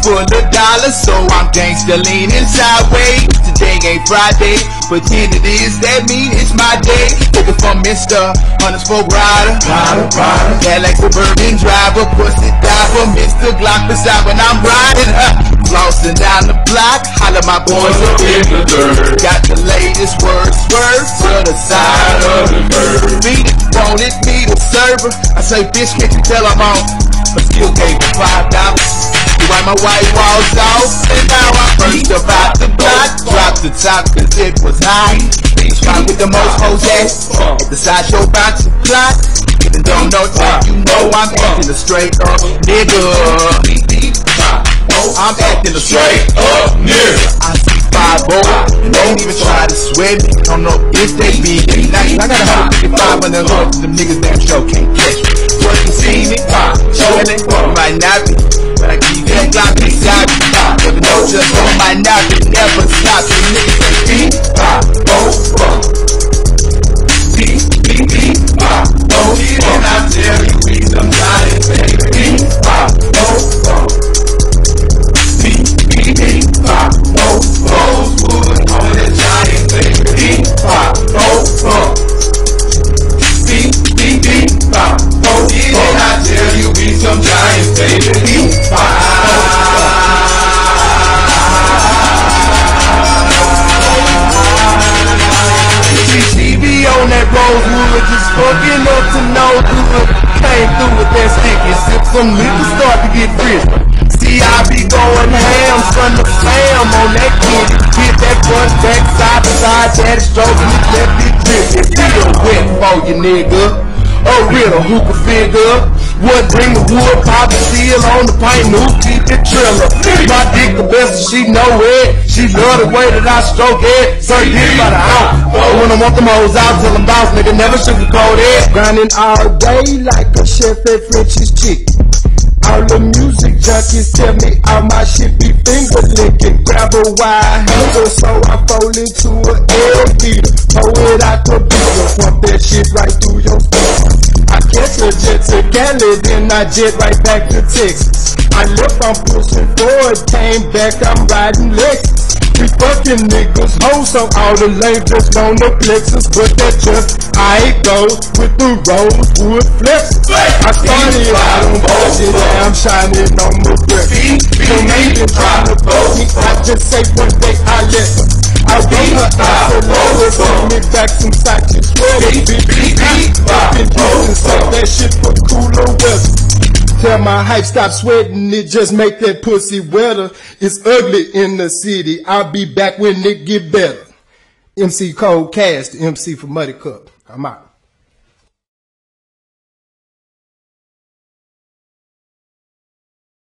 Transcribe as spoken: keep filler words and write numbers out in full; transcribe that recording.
full of dollars, so I'm gangsta leaning sideways. Today ain't Friday, pretend it is, that mean it's my day. Looking for Mister Huntersville rider, rider, rider. Cadillac Suburban driver, pussy diver, Mister Glock beside when I'm riding. Huh. Flossing down the block, holler my boys up in the dirt. Got the latest words, words to the side of the bird. Beat it, wanted me to serve her. I say, bitch, can't you tell I'm on? But still gave me five dollars. You wipe my white walls off, and now I first about the block. Dropped the top cause it was high. Spot with the most hoes at, at the sideshow about to plot. Even though no time, you know I'm acting a straight up nigga. I'm acting a straight up nigga. I see five oh, don't even try to sweat me. Don't know if they be nice. I got a hundred fifty-five when they're going to them niggas damn show can't catch me. What you see me, showing it, might not be. But I keep that Glock inside me. Never know just on my knock, it never stops. The niggas say beat, pop, oh, fuck. Beat, beat, beat, pop, oh, and I tell you we some giants, baby. Beat, pop, oh, fuck. Beat, beat, beat, pop, oh, Rosewood on the giant, baby. Beat, pop, oh, fuck. Beat, beat, beat, pop, oh, and I tell you we some giants, baby. Beat, pop, on that Rosewood, just fucking up to no good. Came through with that sticky, sip some liquor, start to get rich. See, I be going ham, son of Sam on that kid. Hit that front, back, side to side, daddy stroking it, left it drip. It's still wet for you, nigga. A real hookah figure. What bring the wood, pop the seal on the paint, who keep it triller. My dick the best, she know it. She love the way that I stroke it. So you get by the ounce. When I want them hoes out, tell them bounce, nigga, never sugarcoat it. Grinding all day like a chef at French's Chicken. All the music junkies tell me all my shit be finger licking. Grab a wire handle so I fold into an L beater. Pull it out the beater, pump that shit right through your skin. I catch a jet to Cali, then I jet right back to Texas. I left, I'm pushing forward, came back, I'm riding Lexus. We fucking niggas, hoes on all the lanes, just on the plexus. But that just, I go with the Rosewood flexes. I started out on budget, now I'm shining on my breath. So maybe trying to bust me, I just say one day I let her. I want her out so long, bring me back some socks and sweaters. I've been using stuff, that shit for cooler weather. Tell my hype stop sweating, it just make that pussy wetter. It's ugly in the city, I'll be back when it get better. M C Cold Cash, the M C for Muddy Cup. I'm out.